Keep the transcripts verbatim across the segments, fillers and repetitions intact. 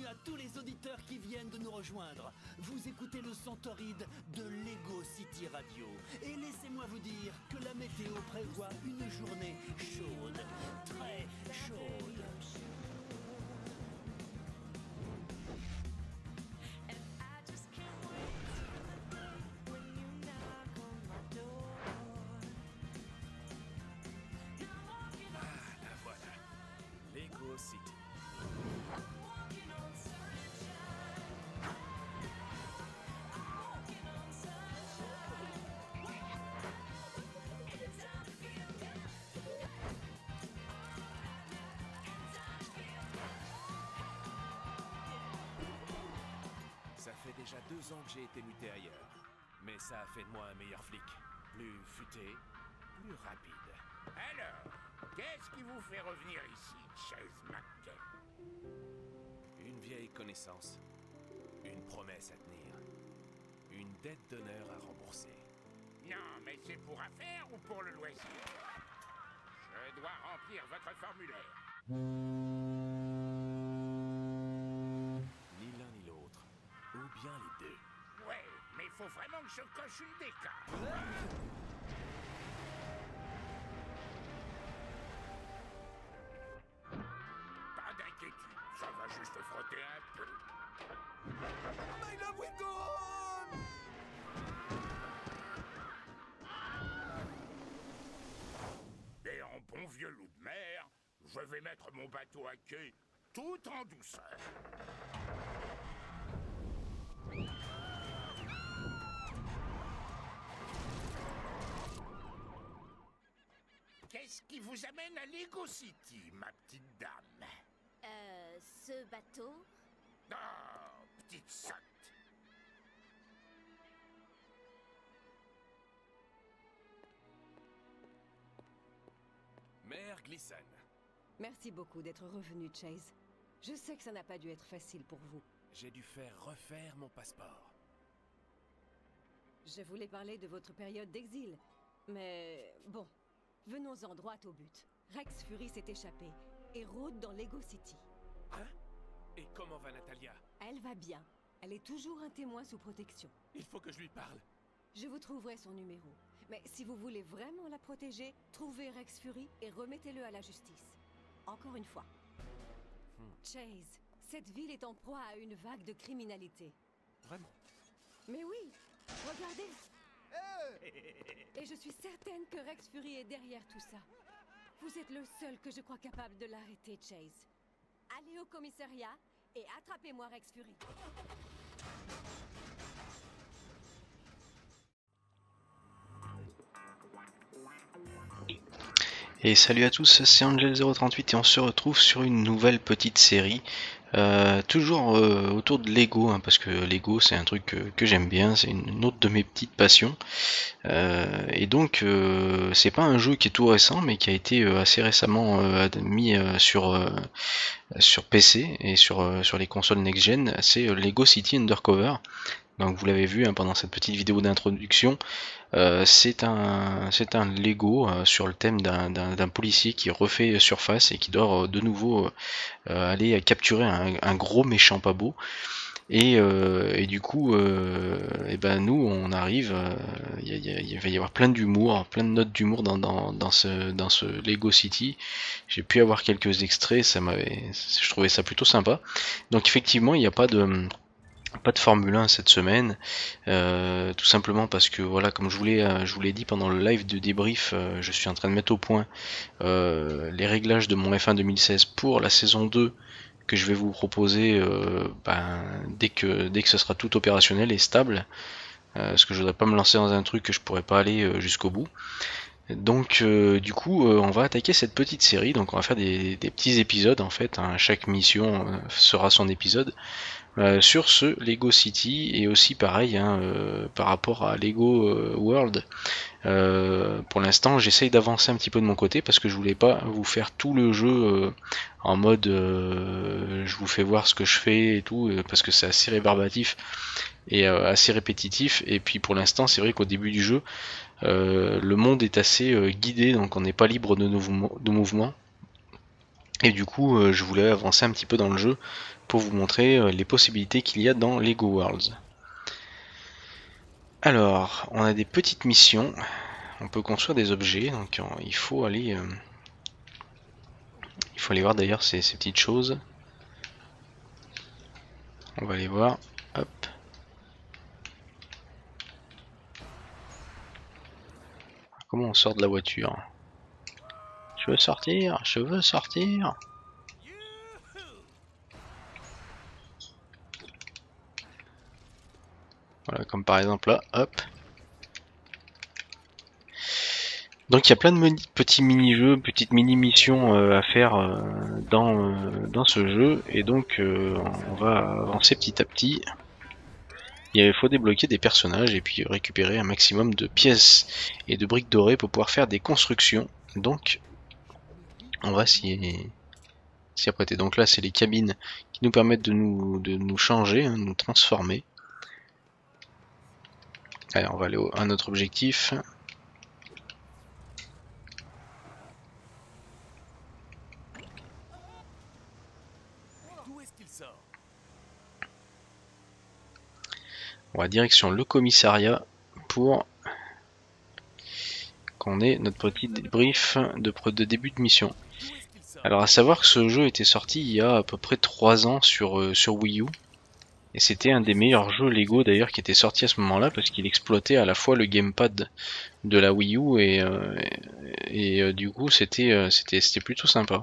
à tous les auditeurs qui viennent de nous rejoindre. Vous écoutez le Centoride de Lego City Radio. Et laissez-moi vous dire que la météo prévoit une journée chaude, très chaude. Ah, la voilà. Lego City. Ça fait déjà deux ans que j'ai été muté ailleurs. Mais ça a fait de moi un meilleur flic. Plus futé, plus rapide. Alors, qu'est-ce qui vous fait revenir ici, Chase McKay? Une vieille connaissance. Une promesse à tenir. Une dette d'honneur à rembourser. Non, mais c'est pour affaire ou pour le loisir? Je dois remplir votre formulaire. Ni l'un ni l'autre. Ou bien les deux. Ouais, mais il faut vraiment que je coche une des cases. Pas d'inquiétude, ça va juste frotter un peu. My love will go on! Et en bon vieux loup de mer, je vais mettre mon bateau à quai tout en douceur. Qu'est-ce qui vous amène à Lego City, ma petite dame? Euh, ce bateau? Oh, petite sotte. Mère Glisson. Merci beaucoup d'être revenu, Chase. Je sais que ça n'a pas dû être facile pour vous. J'ai dû faire refaire mon passeport. Je voulais parler de votre période d'exil. Mais bon, venons-en droit au but. Rex Fury s'est échappé et rôde dans Lego City. Hein? Et comment va Natalia? Elle va bien. Elle est toujours un témoin sous protection. Il faut que je lui parle. Je vous trouverai son numéro. Mais si vous voulez vraiment la protéger, trouvez Rex Fury et remettez-le à la justice. Encore une fois. Hmm. Chase, cette ville est en proie à une vague de criminalité. Vraiment? Mais oui, regardez. Et je suis certaine que Rex Fury est derrière tout ça. Vous êtes le seul que je crois capable de l'arrêter, Chase. Allez au commissariat et attrapez-moi Rex Fury. Et salut à tous, c'est Angel zéro trente-huit et on se retrouve sur une nouvelle petite série. Euh, toujours euh, autour de Lego, hein, parce que Lego c'est un truc que, que j'aime bien, c'est une, une autre de mes petites passions. Euh, et donc euh, c'est pas un jeu qui est tout récent, mais qui a été euh, assez récemment euh, mis euh, sur, euh, sur P C et sur, euh, sur les consoles next-gen, c'est euh, Lego City Undercover. Donc vous l'avez vu hein, pendant cette petite vidéo d'introduction, euh, c'est un, c'est un Lego euh, sur le thème d'un, d'un, d'un policier qui refait surface et qui doit euh, de nouveau euh, aller capturer un, un gros méchant pas beau. Et, euh, et du coup, euh, et ben nous on arrive, il euh, y, y, y va y avoir plein d'humour, plein de notes d'humour dans, dans, dans, ce, dans ce Lego City. J'ai pu avoir quelques extraits, ça m'avait, je trouvais ça plutôt sympa. Donc effectivement, il n'y a pas de pas de Formule un cette semaine, euh, tout simplement parce que voilà, comme je vous l'ai euh, je vous l'ai dit pendant le live de débrief, euh, je suis en train de mettre au point euh, les réglages de mon F un deux mille seize pour la saison deux que je vais vous proposer euh, ben, dès que dès que ce sera tout opérationnel et stable, euh, parce que je voudrais pas me lancer dans un truc que je pourrais pas aller euh, jusqu'au bout. Donc euh, du coup euh, on va attaquer cette petite série, donc on va faire des, des petits épisodes en fait, hein. Chaque mission euh, sera son épisode. Euh, sur ce Lego City, et aussi pareil hein, euh, par rapport à Lego euh, World, euh, pour l'instant j'essaye d'avancer un petit peu de mon côté parce que je voulais pas vous faire tout le jeu euh, en mode euh, je vous fais voir ce que je fais et tout, euh, parce que c'est assez rébarbatif et euh, assez répétitif. Et puis pour l'instant c'est vrai qu'au début du jeu euh, le monde est assez euh, guidé, donc on n'est pas libre de nos, de mouvements. Et du coup, euh, je voulais avancer un petit peu dans le jeu pour vous montrer euh, les possibilités qu'il y a dans Lego Worlds. Alors, on a des petites missions. On peut construire des objets, donc euh, il faut aller, euh, il faut aller voir d'ailleurs ces, ces petites choses. On va aller voir. Hop. Comment on sort de la voiture? Je veux sortir, je veux sortir. Voilà, comme par exemple là, hop. Donc il y a plein de petits mini-jeux, petites mini-missions euh, à faire euh, dans, euh, dans ce jeu. Et donc euh, on va avancer petit à petit. Il faut débloquer des personnages et puis récupérer un maximum de pièces et de briques dorées pour pouvoir faire des constructions. Donc on va s'y apprêter. Donc là c'est les cabines qui nous permettent de nous, de nous changer, hein, de nous transformer. Allez, on va aller au, à notre objectif. On va direction le commissariat pour qu'on ait notre petit débrief de, de début de mission. Alors à savoir que ce jeu était sorti il y a à peu près trois ans sur, euh, sur Wii U. Et c'était un des meilleurs jeux Lego d'ailleurs qui était sorti à ce moment-là parce qu'il exploitait à la fois le gamepad de la Wii U et, euh, et, et euh, du coup c'était euh, c'était c'était plutôt sympa.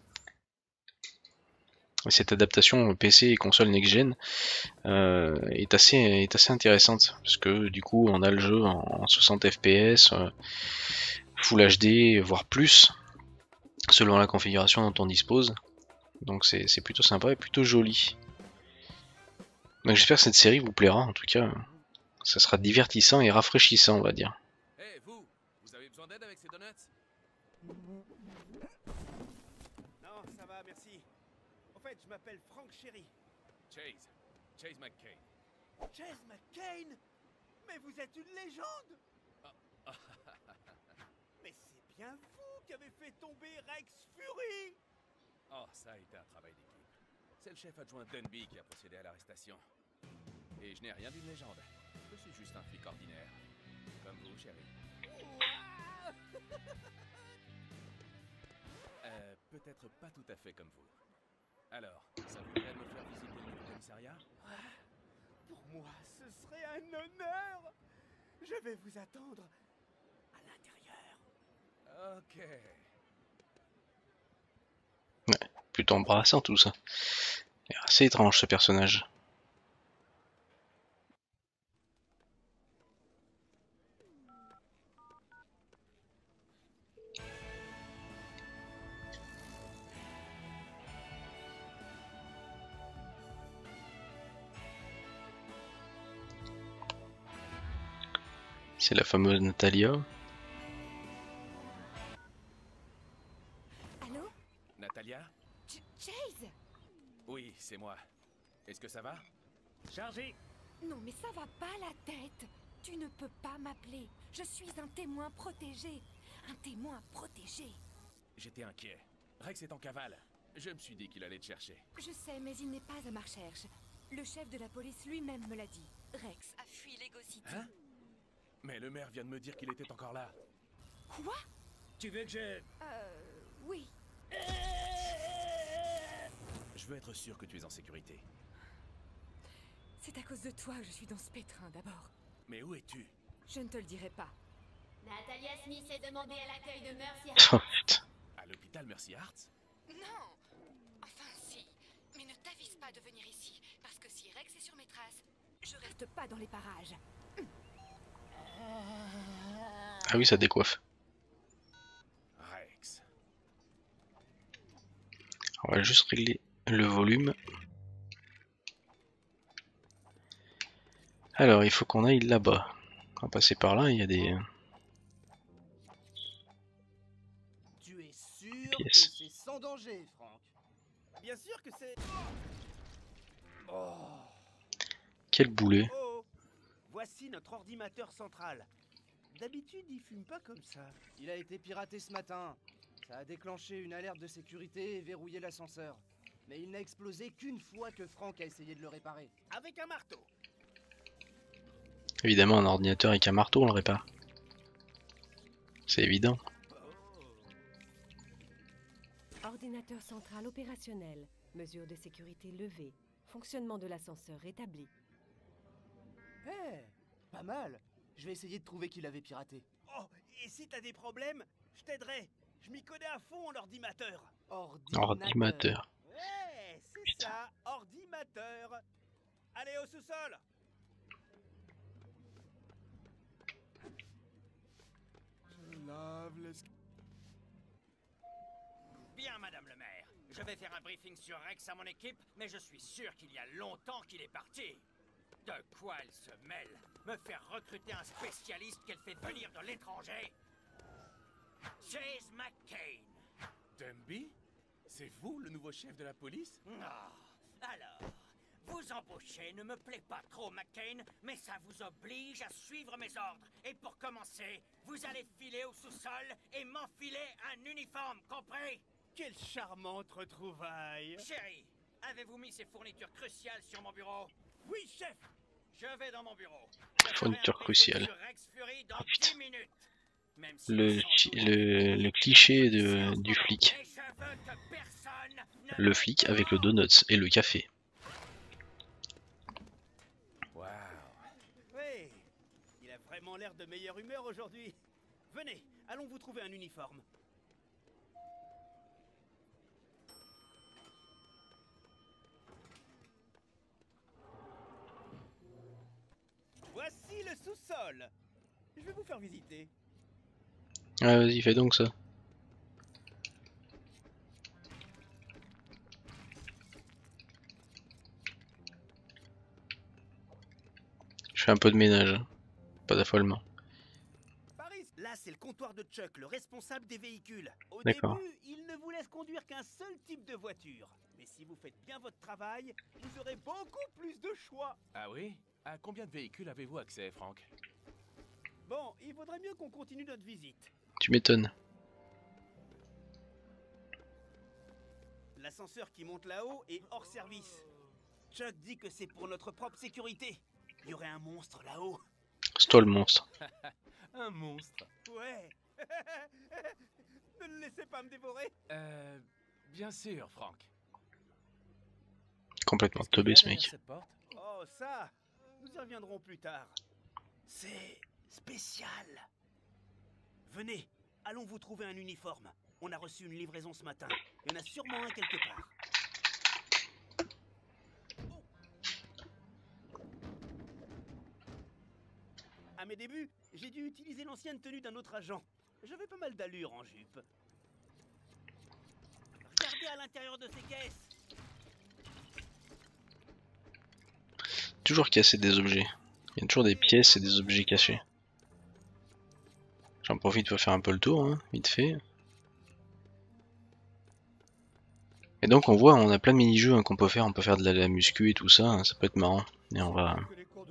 Cette adaptation P C et console next-gen euh, est, assez, est assez intéressante parce que du coup on a le jeu en, en soixante F P S, euh, Full H D, voire plus, selon la configuration dont on dispose. Donc c'est plutôt sympa et plutôt joli. Donc j'espère que cette série vous plaira, en tout cas ça sera divertissant et rafraîchissant on va dire. Hey, vous, vous avez besoin d'aide avec ces donuts? Non, ça va, merci. En fait, je m'appelle Frank Sherry. Chase. Chase McCain. Chase McCain? Mais vous êtes une légende! Ah. Mais c'est bien vous qui avez fait tomber Rex Fury! Oh, ça a été un travail d'équipe. C'est le chef adjoint Denby qui a procédé à l'arrestation. Et je n'ai rien d'une légende. Je suis juste un flic ordinaire. Comme vous, chérie. euh, peut-être pas tout à fait comme vous. Alors, ça vous dirait de me faire visiter le commissariat? Pour moi, ce serait un honneur! Je vais vous attendre à l'intérieur. Ok. Ouais, plutôt embarrassant tout ça. C'est assez étrange ce personnage. C'est la fameuse Natalia. Allô? Natalia? Ch Chase? Oui, c'est moi. Est-ce que ça va? Chargé! Non, mais ça va pas la tête. Tu ne peux pas m'appeler. Je suis un témoin protégé. Un témoin protégé. J'étais inquiet. Rex est en cavale. Je me suis dit qu'il allait te chercher. Je sais, mais il n'est pas à ma recherche. Le chef de la police lui-même me l'a dit. Rex a fui Lego City. Hein? Mais le maire vient de me dire qu'il était encore là. Quoi? Tu veux que je... Euh... Oui. Je veux être sûr que tu es en sécurité. C'est à cause de toi que je suis dans ce pétrin d'abord. Mais où es-tu? Je ne te le dirai pas. Natalia Smith est demandée à l'accueil de Mercy. Oh putain. À l'hôpital Mercy Hearts? Non. Enfin si. Mais ne t'avise pas de venir ici. Parce que si Rex est sur mes traces, je reste pas dans les parages. Ah oui, ça décoiffe. Rex. On va juste régler le volume. Alors, il faut qu'on aille là-bas. On va passer par là, il y a des Tu es sûr pièces. que c'est sans danger, Frank? Bien sûr que c'est... Oh. Quel boulet. Oh. Voici notre ordinateur central. D'habitude, il fume pas comme ça. Il a été piraté ce matin. Ça a déclenché une alerte de sécurité et verrouillé l'ascenseur. Mais il n'a explosé qu'une fois que Frank a essayé de le réparer. Avec un marteau. Évidemment, un ordinateur avec un marteau, on le répare. C'est évident. Ordinateur central opérationnel. Mesures de sécurité levées. Fonctionnement de l'ascenseur rétabli. Eh, pas mal. Je vais essayer de trouver qui l'avait piraté. Oh, et si t'as des problèmes, je t'aiderai. Je m'y connais à fond en ordimateur. Ordimateur. Ouais, c'est ça, ordimateur. Allez au sous-sol. Je lave les... Bien, madame le maire. Je vais faire un briefing sur Rex à mon équipe, mais je suis sûr qu'il y a longtemps qu'il est parti. De quoi elle se mêle? Me faire recruter un spécialiste qu'elle fait venir de l'étranger? Chase McCain. Denby? C'est vous, le nouveau chef de la police? Non. Alors, vous embaucher ne me plaît pas trop, McCain, mais ça vous oblige à suivre mes ordres. Et pour commencer, vous allez filer au sous-sol et m'enfiler un uniforme, compris? Quelle charmante retrouvaille. Chérie, avez-vous mis ces fournitures cruciales sur mon bureau? Oui, chef. Je vais dans mon bureau. Fourniture cruciale. Dans oh putain. Même si Le, le, le cliché de, du flic. Le flic avec le donuts et le café. Waouh. Oui, il a vraiment l'air de meilleure humeur aujourd'hui. Venez, allons vous trouver un uniforme. Voici le sous-sol. Je vais vous faire visiter. Ah vas-y, fais donc ça. Je fais un peu de ménage, hein. Pas d'affolement. Paris, là c'est le comptoir de Chuck, le responsable des véhicules. Au D'accord. début, il ne vous laisse conduire qu'un seul type de voiture. Mais si vous faites bien votre travail, vous aurez beaucoup plus de choix. Ah oui? À combien de véhicules avez-vous accès, Frank? Bon, il vaudrait mieux qu'on continue notre visite. Tu m'étonnes. L'ascenseur qui monte là-haut est hors service. Chuck dit que c'est pour notre propre sécurité. Il y aurait un monstre là-haut. C'est toi le monstre. Un monstre? Ouais. Ne le laissez pas me dévorer. Euh... Bien sûr, Frank. Complètement teubé ce mec. Oh ça, nous y reviendrons plus tard. C'est spécial. Venez, allons vous trouver un uniforme. On a reçu une livraison ce matin. Il y en a sûrement un quelque part. À mes débuts, j'ai dû utiliser l'ancienne tenue d'un autre agent. J'avais pas mal d'allure en jupe. Regardez à l'intérieur de ces caisses. Toujours casser des objets. Il y a toujours des pièces et des objets cachés. J'en profite pour faire un peu le tour, hein, vite fait. Et donc on voit, on a plein de mini-jeux hein, qu'on peut faire. On peut faire de la, la muscu et tout ça, hein, ça peut être marrant. Et on va...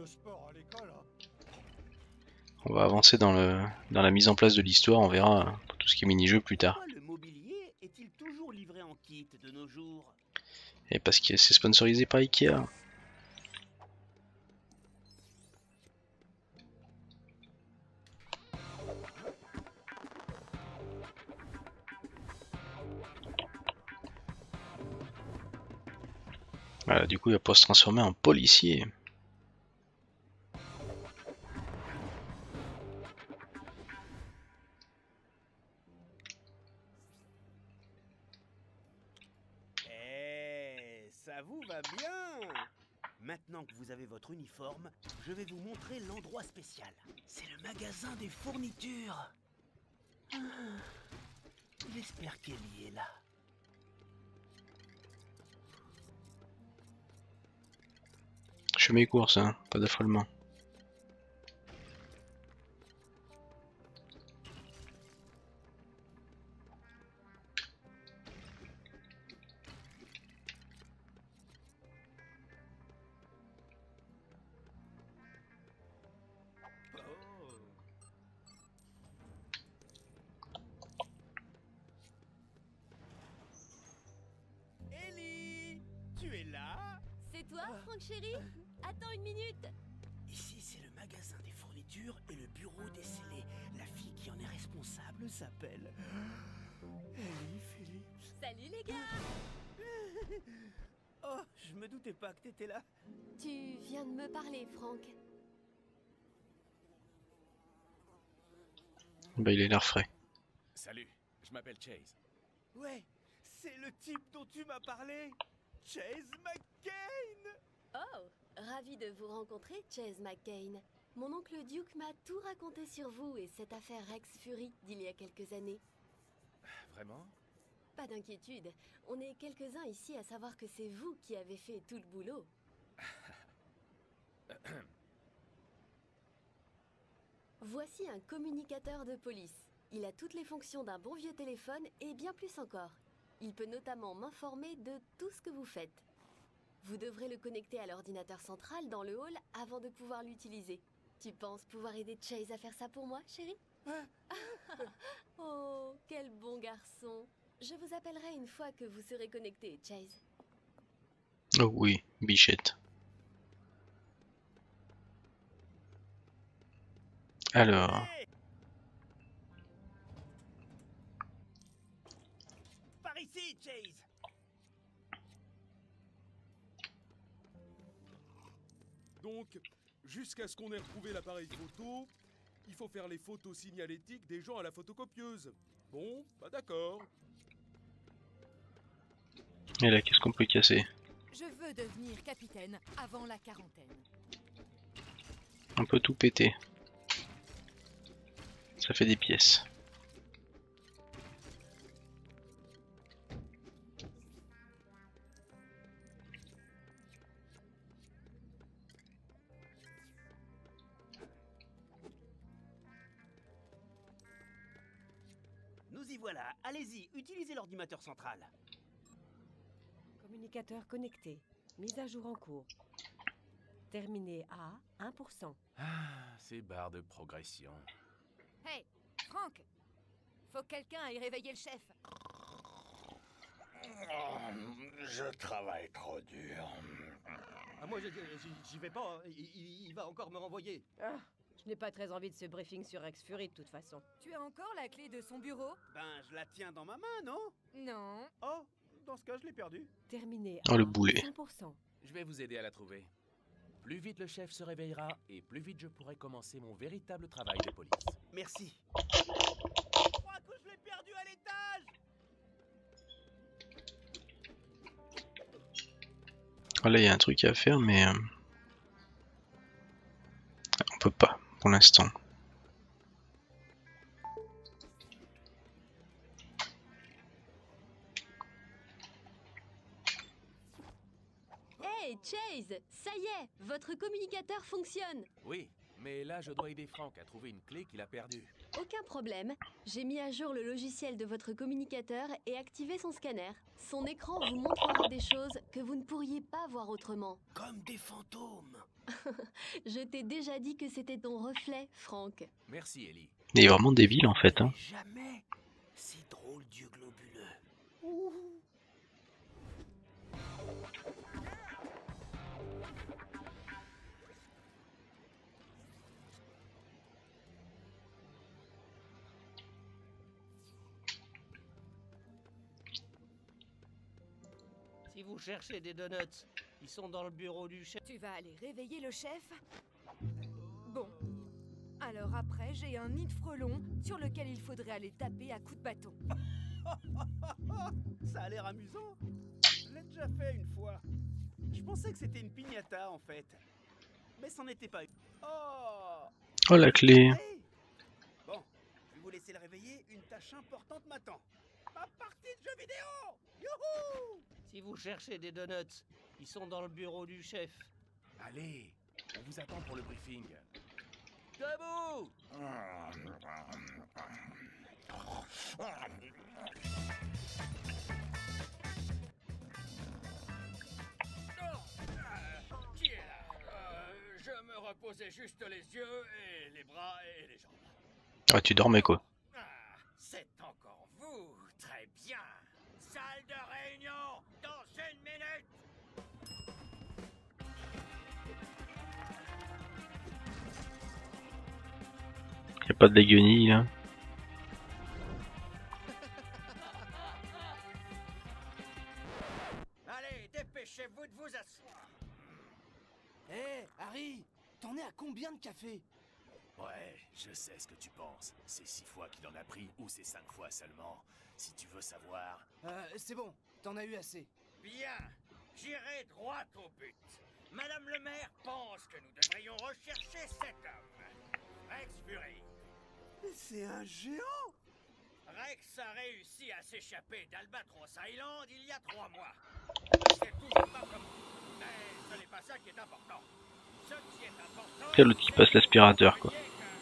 On va avancer dans, le, dans la mise en place de l'histoire, on verra pour tout ce qui est mini-jeu plus tard. Pourquoi le mobilier est-il toujours livré en kit de nos jours? Et parce que c'est sponsorisé par Ikea. Voilà, du coup il va pouvoir se transformer en policier. Eh, ça vous va bien. Maintenant que vous avez votre uniforme, je vais vous montrer l'endroit spécial. C'est le magasin des fournitures. Ah, j'espère qu'Ellie est là. Je fais mes courses, hein, pas d'affolement. toi, Franck chéri? Attends une minute. Ici, c'est le magasin des fournitures et le bureau des scellés. La fille qui en est responsable s'appelle... Ellie Phillips. Salut les gars. Oh, je me doutais pas que t'étais là. Tu viens de me parler, Franck. Bah il a l'air frais. Salut, je m'appelle Chase. Ouais, c'est le type dont tu m'as parlé. Chase McCain. Oh, ravi de vous rencontrer, Chase McCain. Mon oncle Duke m'a tout raconté sur vous et cette affaire Rex Fury d'il y a quelques années. Vraiment? Pas d'inquiétude, on est quelques-uns ici à savoir que c'est vous qui avez fait tout le boulot. Voici un communicateur de police. Il a toutes les fonctions d'un bon vieux téléphone et bien plus encore. Il peut notamment m'informer de tout ce que vous faites. Vous devrez le connecter à l'ordinateur central dans le hall avant de pouvoir l'utiliser. Tu penses pouvoir aider Chase à faire ça pour moi, chérie? Oh, quel bon garçon. Je vous appellerai une fois que vous serez connecté, Chase. Oh oui, bichette. Alors... Par ici, Chase. Donc, jusqu'à ce qu'on ait retrouvé l'appareil photo, il faut faire les photos signalétiques des gens à la photocopieuse. Bon, bah d'accord. Et là, qu'est-ce qu'on peut casser? Je veux devenir capitaine avant la quarantaine. On peut tout péter. Ça fait des pièces. Nous y voilà. Allez-y, utilisez l'ordinateur central. Communicateur connecté. Mise à jour en cours. Terminé à un pour cent. Ah, ces barres de progression. Hey, Franck, faut que quelqu'un aille réveiller le chef. Je travaille trop dur. Ah, moi, je- j'y j'y vais pas. hein. Il, il- il va encore me renvoyer. Ah, je n'ai pas très envie de ce briefing sur Rex Fury de toute façon. Tu as encore la clé de son bureau? Ben, je la tiens dans ma main, non? Non. Oh, dans ce cas, je l'ai perdu. Terminé Oh, à le boulet. cent pour cent. Je vais vous aider à la trouver. Plus vite le chef se réveillera, et plus vite je pourrai commencer mon véritable travail de police. Merci. Je crois que je l'ai perdu à l'étage. Oh, là, il y a un truc à faire, mais... euh, on peut pas, pour l'instant. Hey, Chase, ça y est, votre communicateur fonctionne. Oui, mais là je dois aider Franck à trouver une clé qu'il a perdue. Aucun problème. J'ai mis à jour le logiciel de votre communicateur et activé son scanner. Son écran vous montrera des choses que vous ne pourriez pas voir autrement. Comme des fantômes. Je t'ai déjà dit que c'était ton reflet, Franck. Merci Ellie. Il est vraiment débile en fait. Hein. Jamais. Ces drôles d'yeux globuleux. Ouh. Si vous cherchez des donuts, ils sont dans le bureau du chef. Tu vas aller réveiller le chef? Bon. Alors après, j'ai un nid de frelons sur lequel il faudrait aller taper à coups de bâton. Ça a l'air amusant. Je l'ai déjà fait une fois. Je pensais que c'était une piñata en fait. Mais c'en était pas une. Oh! Oh, la clé. Hey! Bon, je vais vous laisser le réveiller. Une tâche importante m'attend. Ma partie de jeux vidéo! Youhou! Si vous cherchez des donuts, ils sont dans le bureau du chef. Allez, on vous attend pour le briefing. Debout! Qui est là? Euh, je me reposais juste les yeux et les bras et les jambes. Ah, tu dormais quoi. Ah, c'est encore vous. Très bien. Salle de réunion dans une minute. pas de la guenille là. Allez, dépêchez-vous de vous asseoir. Hé, hey, Harry, t'en es à combien de café? Ouais, je sais ce que tu penses. C'est six fois qu'il en a pris ou c'est cinq fois seulement. Si tu veux savoir... Euh, c'est bon, t'en as eu assez. Bien, j'irai droit au but. Madame le maire pense que nous devrions rechercher cet homme. Rex Fury. C'est un géant! Rex a réussi à s'échapper d'Albatros Island il y a trois mois. C'est toujours pas comment. Mais ce n'est pas ça qui est important. Ce qui est important... C'est l'autre qui passe l'aspirateur quoi.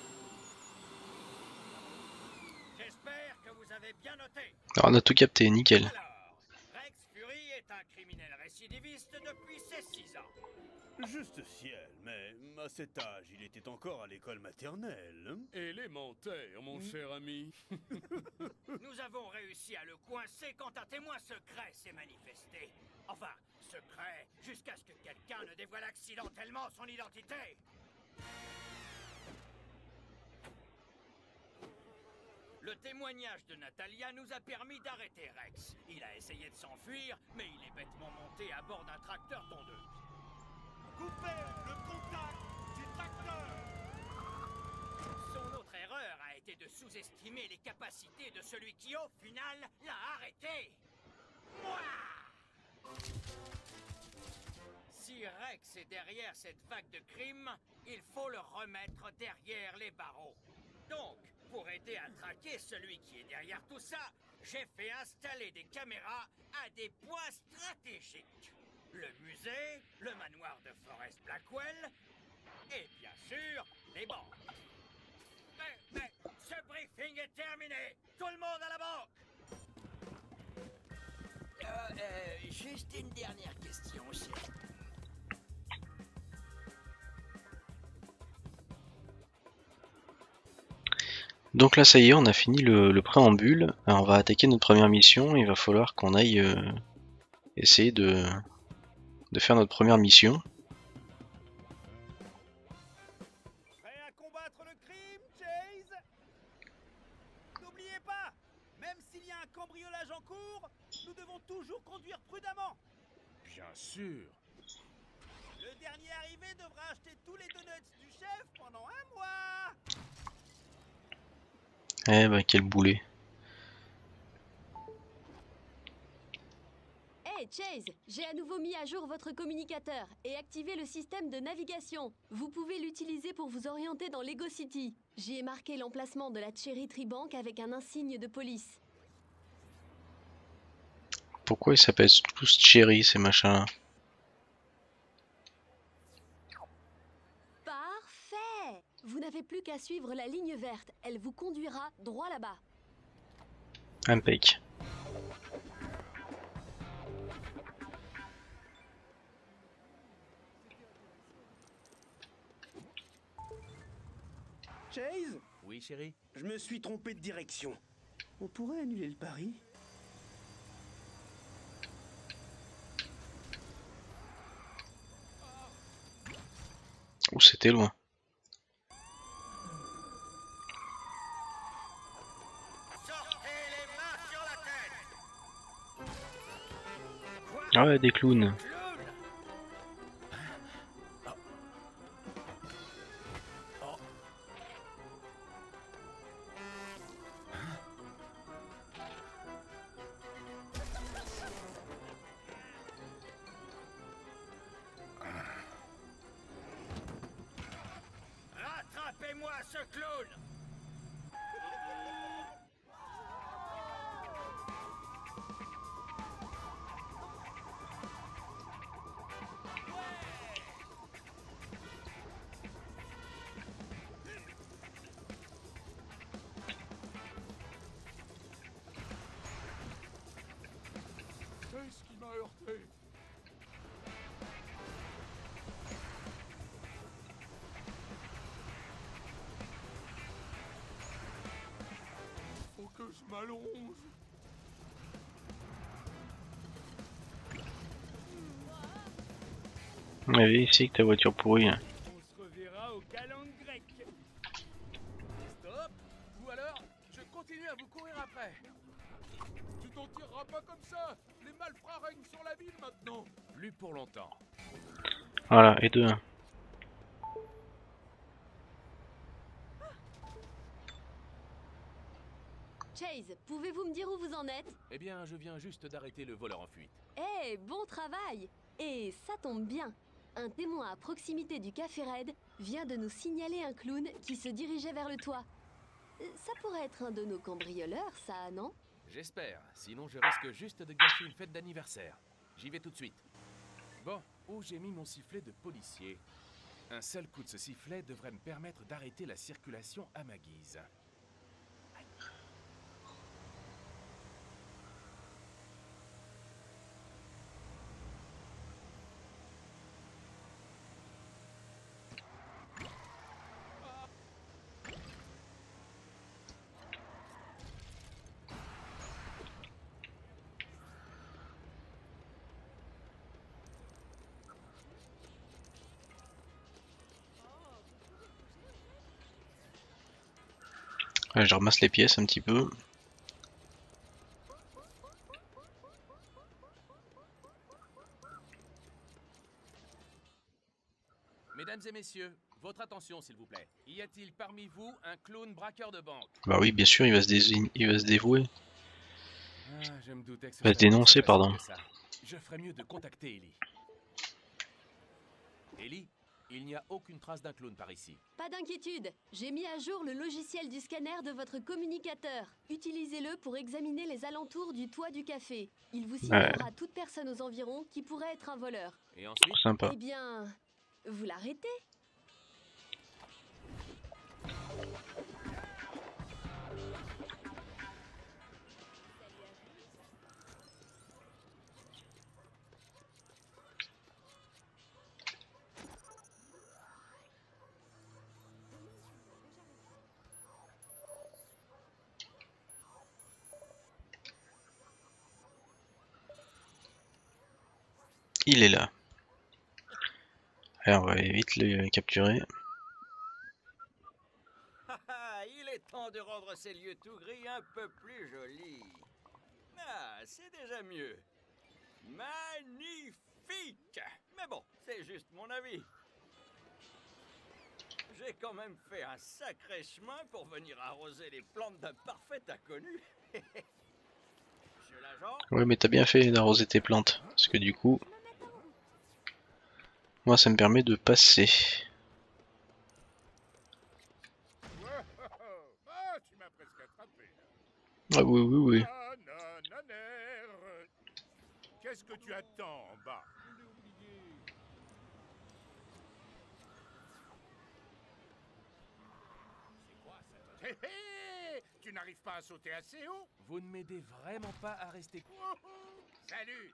J'espère que vous avez bien noté. Alors on a tout capté, nickel. Alors, Rex Fury est un criminel récidiviste depuis ses six ans. Juste ciel, mais à cet âge, il était encore à l'école maternelle. Élémentaire, mon Mm. cher ami. Nous avons réussi à le coincer quand un témoin secret s'est manifesté. Enfin, secret, jusqu'à ce que quelqu'un ne dévoile accidentellement son identité. Le témoignage de Natalia nous a permis d'arrêter Rex. Il a essayé de s'enfuir, mais il est bêtement monté à bord d'un tracteur tondeuse. Coupez le contact du tracteur! Son autre erreur a été de sous-estimer les capacités de celui qui, au final, l'a arrêté. Moi! Si Rex est derrière cette vague de crimes, il faut le remettre derrière les barreaux. Donc, pour aider à traquer celui qui est derrière tout ça, j'ai fait installer des caméras à des points stratégiques. Le musée, le manoir de Forest Blackwell, et bien sûr, les banques. Mais, mais, ce briefing est terminé. Tout le monde à la banque. Euh, euh, juste une dernière question, chef. Donc là ça y est, on a fini le, le préambule. Alors, on va attaquer notre première mission. Il va falloir qu'on aille euh, essayer de, de faire notre première mission. Prêt à combattre le crime, Chase? N'oubliez pas, même s'il y a un cambriolage en cours, nous devons toujours conduire prudemment. Bien sûr. Le dernier arrivé devra acheter tous les donuts du chef pendant un mois. Eh ben quel boulet. Hey Chase, j'ai à nouveau mis à jour votre communicateur et activé le système de navigation. Vous pouvez l'utiliser pour vous orienter dans Lego City. J'y ai marqué l'emplacement de la Cherry Tree Bank avec un insigne de police. Pourquoi ils s'appellent tous Cherry ces machins là? Parfait! Vous n'avez plus qu'à suivre la ligne verte. Elle vous conduira droit là-bas. Impec. Chase? Oui, chérie? Je me suis trompé de direction. On pourrait annuler le pari? Oh, c'était loin. Ah ouais, des clowns. Rattrapez-moi ce clown! Qu'est-ce qui m'a heurté? Faut que je m'allonge. Allez ici que ta voiture pourrie. Hein. On se reverra au calendes grec. Stop! Les malfrats règnent sur la ville maintenant. Plus pour longtemps. Voilà, et deux un. Chase, pouvez-vous me dire où vous en êtes? Eh bien, je viens juste d'arrêter le voleur en fuite. Eh, bon travail! Et ça tombe bien. Un témoin à proximité du Café Red vient de nous signaler un clown qui se dirigeait vers le toit. Euh, Ça pourrait être un de nos cambrioleurs, ça, non? J'espère, sinon je risque juste de gâcher une fête d'anniversaire. J'y vais tout de suite. Bon, où j'ai mis mon sifflet de policier? Un seul coup de ce sifflet devrait me permettre d'arrêter la circulation à ma guise. Là, je ramasse les pièces un petit peu. Mesdames et messieurs, votre attention s'il vous plaît. Y a-t-il parmi vous un clown braqueur de banque? Bah oui, bien sûr, il va se, dé... il va se dévouer. Ah, je me doutais que ce Il va se serait dénoncer, plus pardon. facile que ça. Je ferais mieux de contacter Ellie. Ellie, il n'y a aucune trace d'un clown par ici. Pas d'inquiétude, j'ai mis à jour le logiciel du scanner de votre communicateur. Utilisez-le pour examiner les alentours du toit du café. Il vous signalera Ouais. toute personne aux environs qui pourrait être un voleur. Et ensuite? Sympa. Eh bien, vous l'arrêtez? Il est là. Allez, on va vite le capturer. Ah, il est temps de rendre ces lieux tout gris un peu plus jolis. Ah, c'est déjà mieux. Magnifique! Mais bon, c'est juste mon avis. J'ai quand même fait un sacré chemin pour venir arroser les plantes d'un parfait inconnu. Monsieur l'agent? Ouais, mais t'as bien fait d'arroser tes plantes. Parce que du coup, moi ça me permet de passer. Ah, tu m'as presque attrapé. Ah oui, oui, oui. Ah, nananère. Qu'est-ce que tu attends en bas? Hé hé! Tu n'arrives pas à sauter assez haut? Vous ne m'aidez vraiment pas à rester... Wouhou! Salut!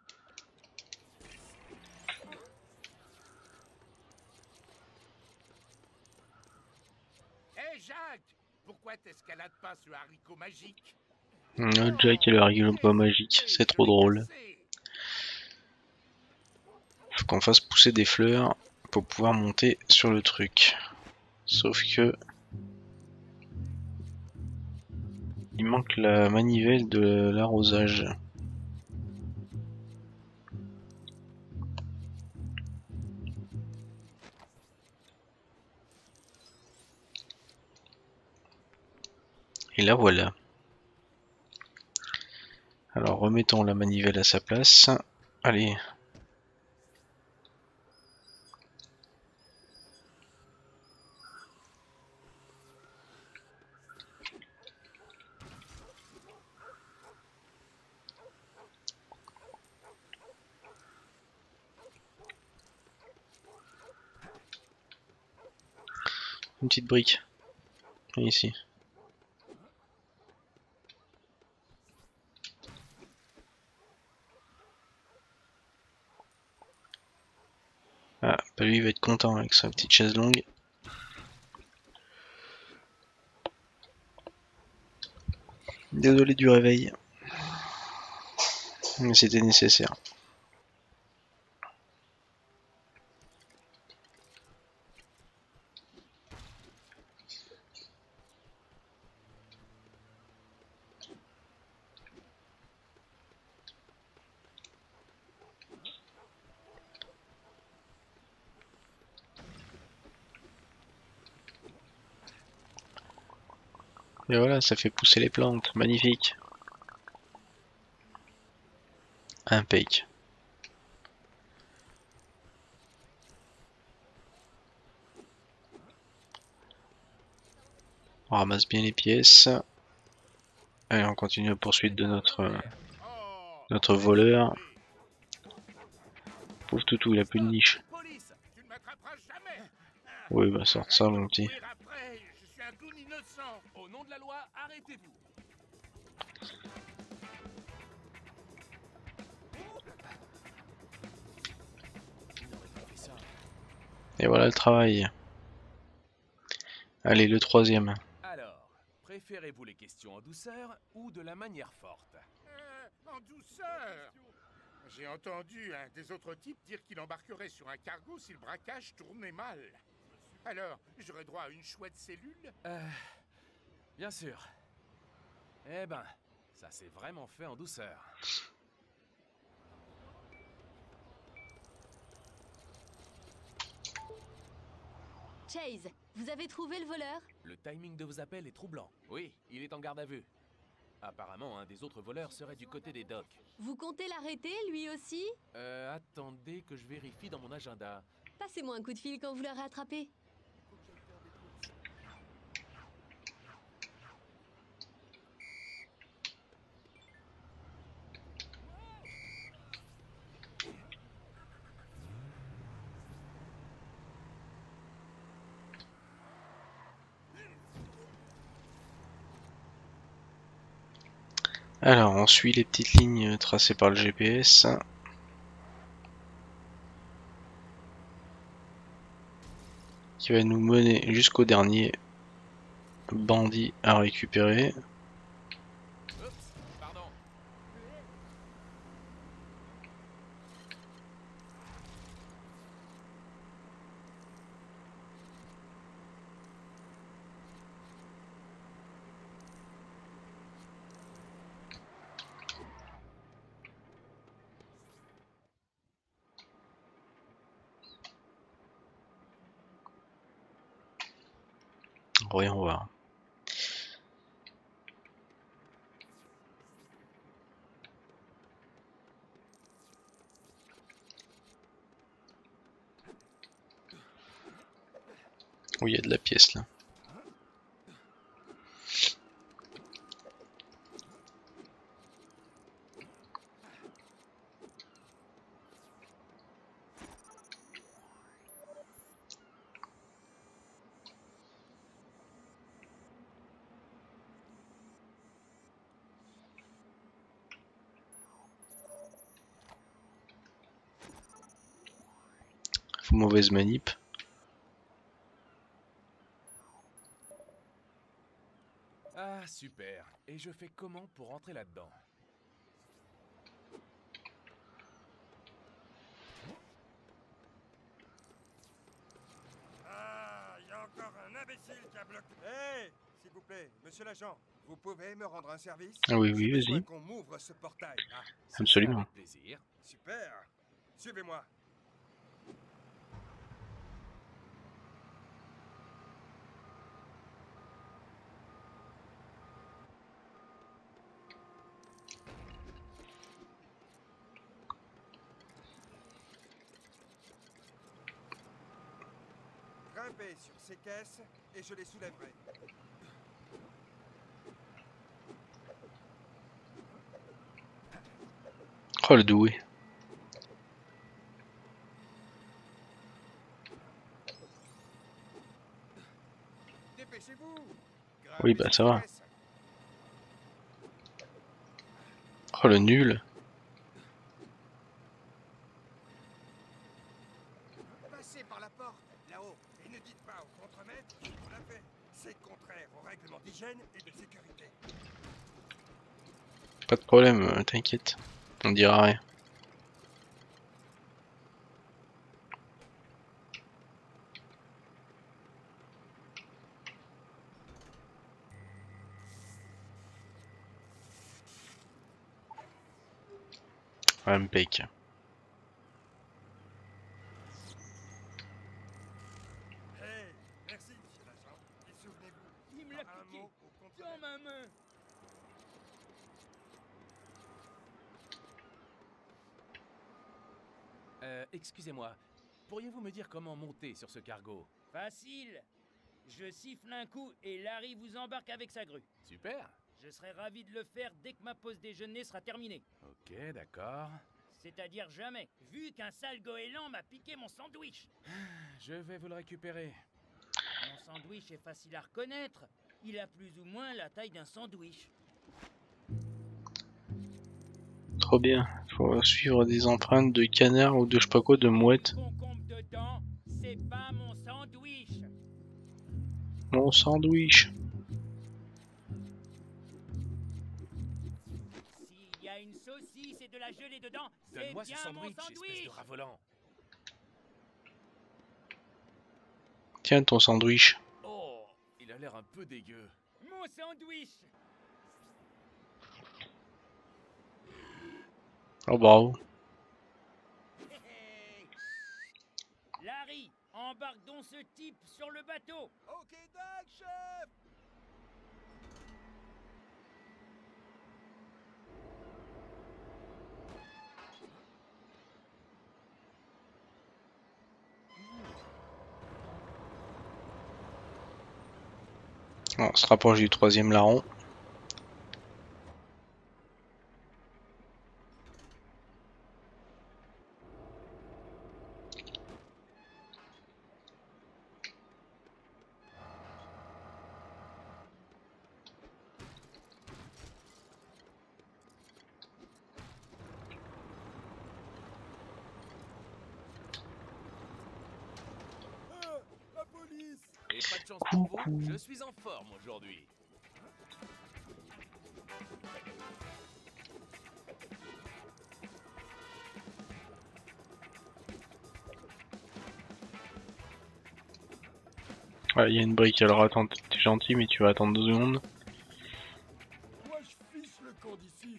Hé Jacques! Pourquoi t'escalades pas ce haricot magique? Mmh, Jack et le haricot magique, c'est trop drôle. Faut qu'on fasse pousser des fleurs pour pouvoir monter sur le truc. Sauf que... il manque la manivelle de l'arrosage. Et la voilà. Alors remettons la manivelle à sa place. Allez. Une petite brique. Ici. Ah, bah lui il va être content avec sa petite chaise longue. Désolé du réveil. Mais c'était nécessaire. Et voilà, ça fait pousser les plantes. Magnifique. Impec. On ramasse bien les pièces. Allez, on continue la poursuite de notre notre voleur. Pauvre toutou, il a plus de niche. Oui, bah sort ça, mon petit. Je suis un clown innocent. Au nom de la loi, arrêtez-vous. Et voilà le travail. Allez, le troisième. Alors, préférez-vous les questions en douceur ou de la manière forte? Euh, en douceur. J'ai entendu un des autres types dire qu'il embarquerait sur un cargo si le braquage tournait mal. Alors, j'aurais droit à une chouette cellule? Euh... Bien sûr. Eh ben, ça s'est vraiment fait en douceur. Chase, vous avez trouvé le voleur? Le timing de vos appels est troublant. Oui, il est en garde à vue. Apparemment, un des autres voleurs serait du côté des docks. Vous comptez l'arrêter, lui aussi? Euh, attendez que je vérifie dans mon agenda. Passez-moi un coup de fil quand vous l'aurez attrapé. Alors, on suit les petites lignes tracées par le G P S. Qui va nous mener jusqu'au dernier bandit à récupérer. Voyons voir. Oh, il y a de la pièce là. Mauvaise manip. Ah, super. Et je fais comment pour rentrer là-dedans? Ah, il y a encore un imbécile qui a bloqué. Hé, s'il vous plaît, monsieur l'agent, vous pouvez me rendre un service? Ah oui, oui, vas-y. Qu'on m'ouvre ce portail. Ah, absolument. Avec plaisir. Super. Suivez-moi. Grimpez sur ces caisses et je les soulèverai. Oh le doué. Dépêchez-vous. Oui bah ça va. Oh le nul. Passez par la porte, là-haut, et ne dites pas au contremaître qu'on l'a fait. C'est contraire aux règlements d'hygiène et de sécurité. Pas de problème, t'inquiète. On dira rien. Impec. Hey, merci, monsieur l'agent. Et souvenez-vous, Il me l'a un piqué mot au dans ma Euh, excusez-moi. Pourriez-vous me dire comment monter sur ce cargo? Facile. Je siffle un coup et Larry vous embarque avec sa grue. Super. Je serai ravi de le faire dès que ma pause déjeuner sera terminée. Ok, d'accord. C'est-à-dire jamais, vu qu'un sale goéland m'a piqué mon sandwich. Je vais vous le récupérer. Mon sandwich est facile à reconnaître. Il a plus ou moins la taille d'un sandwich. Trop bien. Faut suivre des empreintes de canard ou de je sais pas quoi, de mouette. Concombre dedans, c'est pas mon sandwich. Mon sandwich. S'il y a une saucisse et de la gelée dedans, c'est Donne-moi ce bien sandwich, mon espèce sandwich. de rat volant. Tiens ton sandwich. Oh, il a l'air un peu dégueu. Mon sandwich. Oh bravo. Larry, embarque donc ce type sur le bateau. Ok, Doc, chef. On se rapproche du troisième larron. La police. Et pas de chance pour vous, je suis en forme aujourd'hui. Ouais, il y a une brique, alors attends, t'es gentil mais tu vas attendre deux secondes. Moi je fiche le camp d'ici.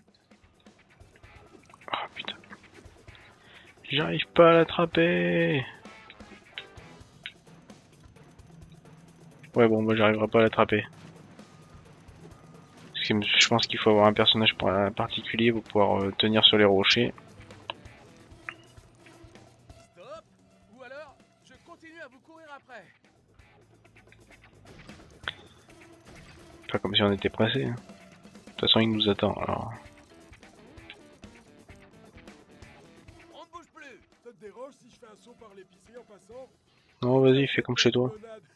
Ah putain. J'arrive pas à l'attraper. Ouais bon bah j'arriverai pas à l'attraper. Parce que je pense qu'il faut avoir un personnage particulier pour pouvoir euh, tenir sur les rochers. Stop. Ou alors, je continue à vous courir après. Pas comme si on était pressé. Hein. De toute façon il nous attend alors. On ne bouge plus. Ça te dérange si je fais un saut par l'épicerie en passant? Non vas-y fais comme chez toi.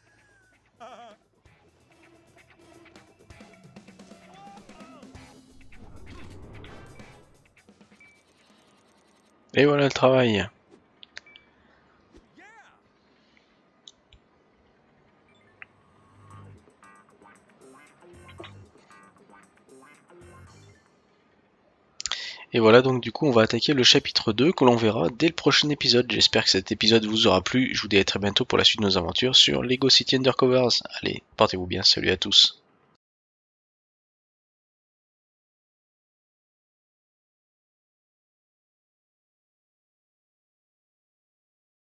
Et voilà le travail. Et voilà donc du coup on va attaquer le chapitre deux que l'on verra dès le prochain épisode. J'espère que cet épisode vous aura plu. Je vous dis à très bientôt pour la suite de nos aventures sur Lego City Undercovers. Allez, portez-vous bien, salut à tous.